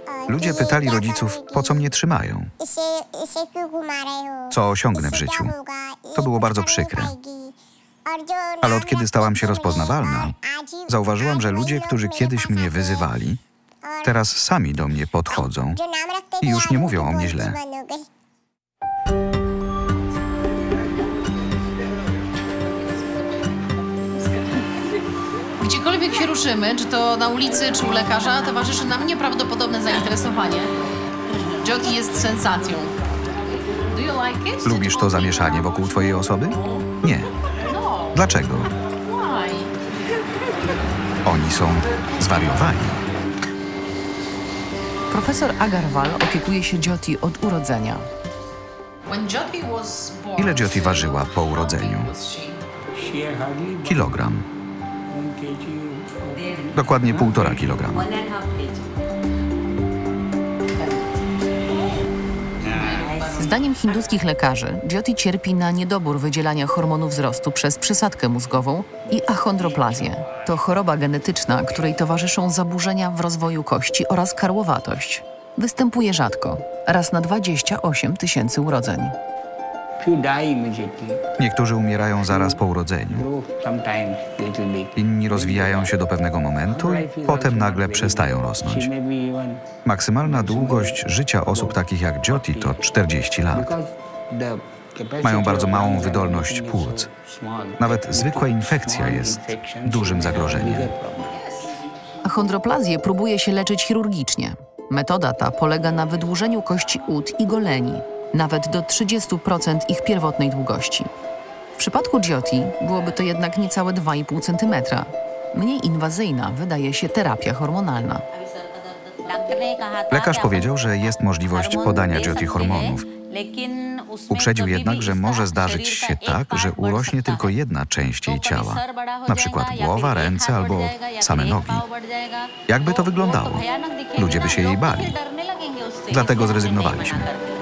Ludzie pytali rodziców, po co mnie trzymają, co osiągnę w życiu. To było bardzo przykre. Ale od kiedy stałam się rozpoznawalna, zauważyłam, że ludzie, którzy kiedyś mnie wyzywali, teraz sami do mnie podchodzą i już nie mówią o mnie źle. Gdziekolwiek się ruszymy, czy to na ulicy, czy u lekarza, towarzyszy nam nieprawdopodobne zainteresowanie. Jyoti jest sensacją. Do you like it? Lubisz to zamieszanie wokół twojej osoby? Nie. Dlaczego? Why? Oni są zwariowani. Profesor Agarwal opiekuje się Jyoti od urodzenia. Ile Jyoti ważyła po urodzeniu? Kilogram. Dokładnie 1,5 kilograma. Zdaniem hinduskich lekarzy Jyoti cierpi na niedobór wydzielania hormonu wzrostu przez przysadkę mózgową i achondroplazję. To choroba genetyczna, której towarzyszą zaburzenia w rozwoju kości oraz karłowatość. Występuje rzadko, raz na 28 000 urodzeń. Niektórzy umierają zaraz po urodzeniu. Inni rozwijają się do pewnego momentu i potem nagle przestają rosnąć. Maksymalna długość życia osób takich jak Jyoti to 40 lat. Mają bardzo małą wydolność płuc. Nawet zwykła infekcja jest dużym zagrożeniem. Achondroplazję próbuje się leczyć chirurgicznie. Metoda ta polega na wydłużeniu kości ud i goleni, nawet do 30% ich pierwotnej długości. W przypadku Jyoti byłoby to jednak niecałe 2,5 cm. Mniej inwazyjna wydaje się terapia hormonalna. Lekarz powiedział, że jest możliwość podania Jyoti hormonów. Uprzedził jednak, że może zdarzyć się tak, że urośnie tylko jedna część jej ciała, na przykład głowa, ręce albo same nogi. Jakby to wyglądało? Ludzie by się jej bali. Dlatego zrezygnowaliśmy.